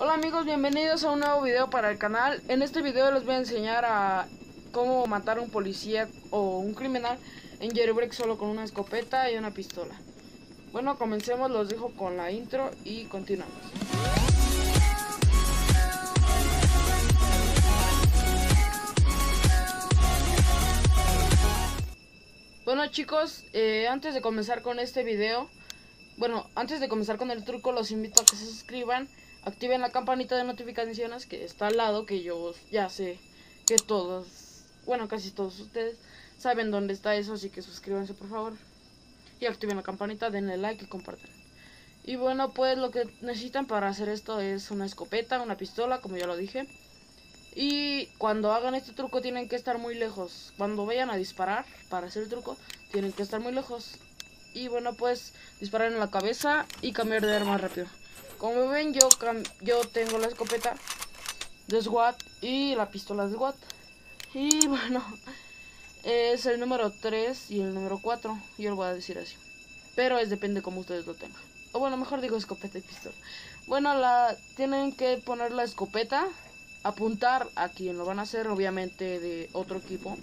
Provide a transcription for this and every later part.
Hola amigos, bienvenidos a un nuevo video para el canal. En este video les voy a enseñar a cómo matar a un policía o un criminal en Jailbreak solo con una escopeta y una pistola. Bueno, comencemos, los dejo con la intro y continuamos. Bueno chicos, antes de comenzar con este video, antes de comenzar con el truco, los invito a que se suscriban, activen la campanita de notificaciones que está al lado, que yo ya sé que todos, casi todos ustedes saben dónde está eso, así que suscríbanse por favor. Y activen la campanita, denle like y compartan. Y bueno, pues lo que necesitan para hacer esto es una escopeta, una pistola, como ya lo dije. Y cuando hagan este truco tienen que estar muy lejos. Cuando vayan a disparar para hacer el truco, tienen que estar muy lejos. Y bueno, pues disparar en la cabeza y cambiar de arma rápido. Como ven, yo tengo la escopeta de SWAT y la pistola de SWAT. Y bueno, es el número 3 y el número 4. Yo lo voy a decir así. Pero depende como ustedes lo tengan. O bueno, mejor digo escopeta y pistola. Bueno, tienen que poner la escopeta, apuntar a quien lo van a hacer, obviamente de otro equipo.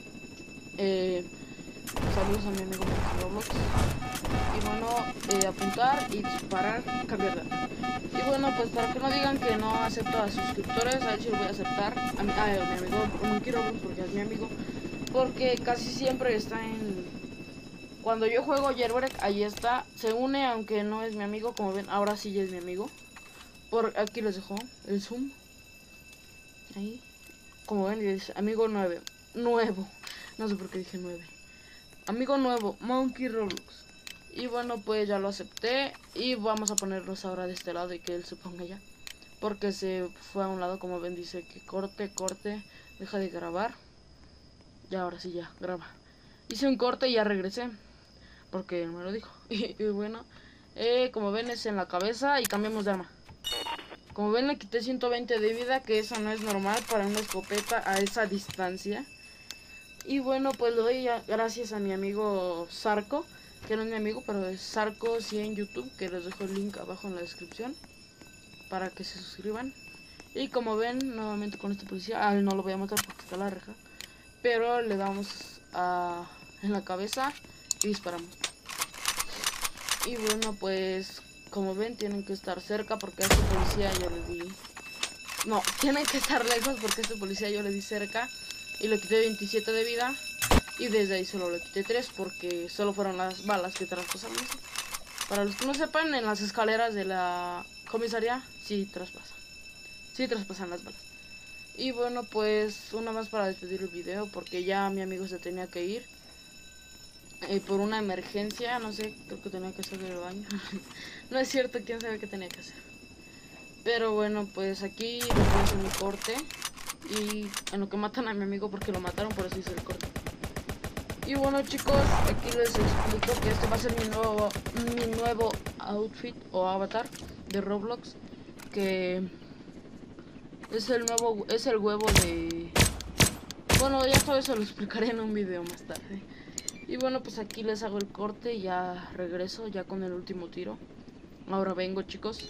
Saludos a mi amigo Roblox. Y bueno, apuntar y disparar, cambiar de arma. Y bueno, pues para que no digan que no acepto a suscriptores, a él sí lo voy a aceptar. A mi amigo Monkey Roblox, porque es mi amigo. Porque casi siempre está en... Cuando yo juego Jailbreak, ahí está. Se une, aunque no es mi amigo. Como ven, ahora sí ya es mi amigo. Por aquí les dejo el zoom. Ahí. Como ven, dice amigo nuevo. No sé por qué dije 9. Amigo nuevo, Monkey Roblox. Y bueno, pues ya lo acepté. Y vamos a ponernos ahora de este lado y que él se ponga ya. Porque se fue a un lado, como ven, dice que corte, deja de grabar. Ya, ahora sí ya, graba. Hice un corte y ya regresé. Porque me lo dijo. Y bueno, como ven es en la cabeza y cambiamos de arma. Como ven le quité 120 de vida, que eso no es normal para una escopeta a esa distancia. Y bueno, pues le doy gracias a mi amigo Sarco, que no es mi amigo, pero es Sarco sí en YouTube, que les dejo el link abajo en la descripción para que se suscriban. Y como ven, nuevamente con este policía, no lo voy a matar porque está la reja, pero le damos en la cabeza y disparamos. Y bueno, pues como ven tienen que estar cerca porque a este policía yo le di... No, tienen que estar lejos porque a este policía yo le di cerca y le quité 27 de vida. Y desde ahí solo le quité 3 porque solo fueron las balas que traspasaron. Para los que no sepan, en las escaleras de la comisaría sí traspasan. Sí traspasan las balas. Y bueno, pues una más para despedir el video porque ya mi amigo se tenía que ir. Por una emergencia, no sé, creo que tenía que hacer el baño. No es cierto, quién sabe qué tenía que hacer. Pero bueno, pues aquí les voy a hacer mi corte. Y en lo que matan a mi amigo porque lo mataron, por eso hice el corte. Y bueno chicos, aquí les explico que este va a ser mi nuevo outfit o avatar de Roblox. Que es el huevo de... Bueno, ya todo eso lo explicaré en un video más tarde. Y bueno, pues aquí les hago el corte y ya regreso ya con el último tiro. Ahora vengo chicos.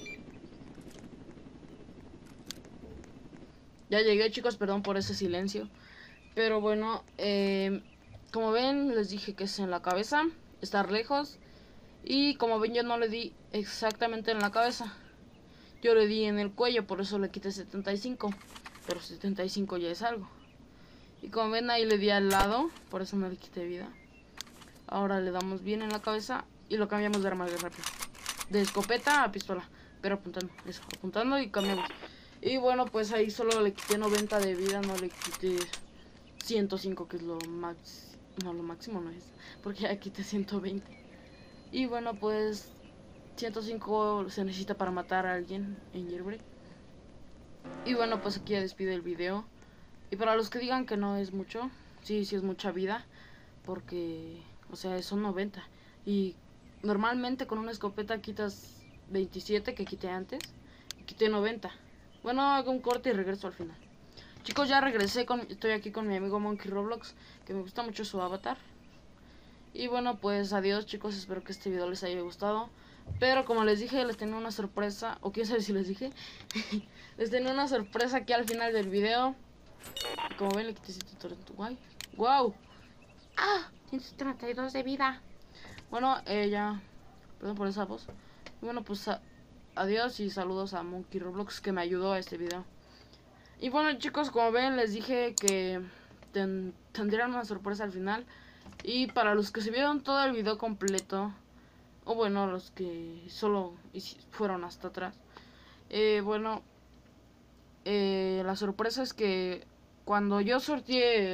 Ya llegué chicos, perdón por ese silencio. Pero bueno, como ven les dije que es en la cabeza, estar lejos. Y como ven yo no le di exactamente en la cabeza. Yo le di en el cuello, por eso le quité 75. Pero 75 ya es algo. Y como ven ahí le di al lado, por eso no le quité vida. Ahora le damos bien en la cabeza y lo cambiamos de arma de rápido. De escopeta a pistola, pero apuntando, eso, apuntando y cambiamos. Y bueno, pues ahí solo le quité 90 de vida, no le quité 105, que es lo máximo. No, lo máximo no es, porque ya quité 120. Y bueno, pues 105 se necesita para matar a alguien en Jailbreak. Y bueno, pues aquí ya despido el video. Y para los que digan que no es mucho, sí, sí es mucha vida, porque, o sea, son 90. Y normalmente con una escopeta quitas 27 que quité antes, y quité 90. Bueno, hago un corte y regreso al final. Chicos, ya regresé, estoy aquí con mi amigo Monkey Roblox, que me gusta mucho su avatar. Y bueno, pues adiós chicos, espero que este video les haya gustado. Pero como les dije, les tenía una sorpresa. O quién sabe si les dije. Les tenía una sorpresa aquí al final del video. Como ven, le quité 7 torrento. Guay. ¡Wow! ¡Ah! 132 de vida. Bueno, ya. Perdón por esa voz. Y bueno, pues adiós y saludos a Monkey Roblox que me ayudó a este video. Y bueno, chicos, como ven, les dije que tendrían una sorpresa al final. Y para los que se vieron todo el video completo, o bueno, los que solo fueron hasta atrás, bueno, la sorpresa es que cuando yo sorteé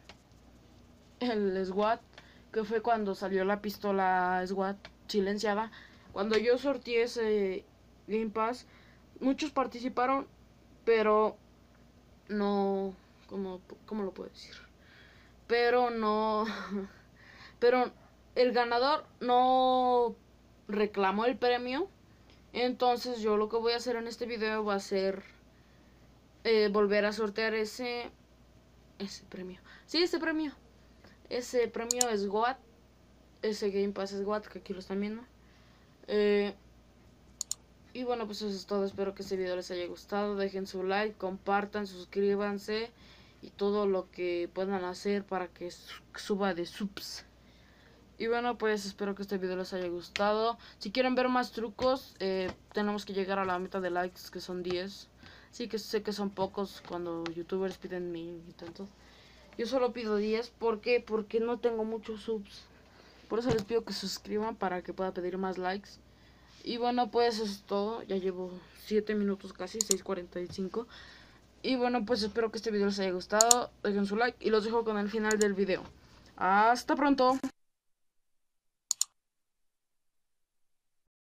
el SWAT, que fue cuando salió la pistola SWAT silenciada, cuando yo sorteé ese Game Pass, muchos participaron, pero no, ¿cómo lo puedo decir? Pero no, pero el ganador no reclamó el premio. Entonces yo lo que voy a hacer en este video va a ser volver a sortear ese premio. Sí, ese premio. Ese premio es SWAT. Ese Game Pass es SWAT, que aquí lo están viendo. Y bueno, pues eso es todo. Espero que este video les haya gustado. Dejen su like, compartan, suscríbanse y todo lo que puedan hacer para que suba de subs. Y bueno, pues espero que este video les haya gustado. Si quieren ver más trucos, tenemos que llegar a la meta de likes, que son 10. Sí, que sé que son pocos cuando youtubers piden 1000 y tantos. Yo solo pido 10. ¿Por qué? Porque no tengo muchos subs. Por eso les pido que se suscriban para que pueda pedir más likes. Y bueno, pues eso es todo. Ya llevo 7 minutos casi, 6:45. Y bueno, pues espero que este video les haya gustado. Dejen su like y los dejo con el final del video. Hasta pronto.